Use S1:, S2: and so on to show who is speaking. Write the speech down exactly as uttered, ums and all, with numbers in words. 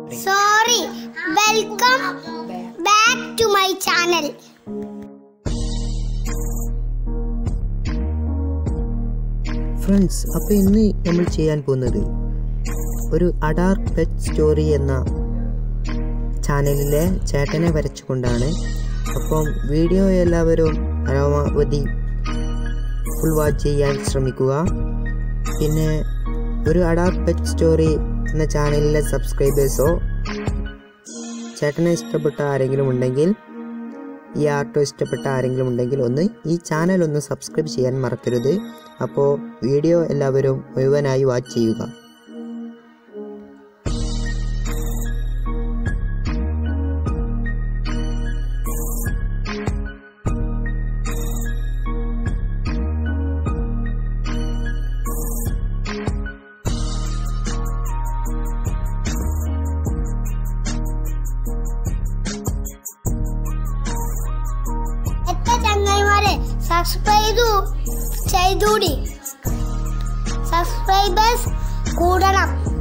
S1: Sorry, welcome back to my channel.
S2: Friends, അപ്പോൾ ഇന്ന് നമ്മൾ ചെയ്യാൻ പോകുന്നത് ഒരു അഡാർ പെറ്റ് സ്റ്റോറി എന്ന ചാനലിലെ ചേട്ടനെ വരച്ചുകൊണ്ടാണ്. അപ്പം വീഡിയോ എല്ലാവരും പരമാവധി ഫുൾ വാച്ച് ചെയ്യാൻ ശ്രമിക്കുക. പിന്നെ ഒരു അഡാർ പെറ്റ് സ്റ്റോറി എന്ന ചാനലിലെ സബ്സ്ക്രൈബേഴ്സോ ചേട്ടനെ ഇഷ്ടപ്പെട്ട ആരെങ്കിലും ഉണ്ടെങ്കിൽ, ഈ ആർട്ടോ ഇഷ്ടപ്പെട്ട ആരെങ്കിലും ഉണ്ടെങ്കിൽ ഒന്ന് ഈ ചാനൽ ഒന്ന് സബ്സ്ക്രൈബ് ചെയ്യാൻ മറക്കരുത്. അപ്പോൾ വീഡിയോ എല്ലാവരും മുഴുവനായി വാച്ച് ചെയ്യുക.
S1: സബ്സ്ക്രൈബ് ചെയ്തൂടി, സബ്സ്ക്രൈബേഴ്സ് കൂടണം.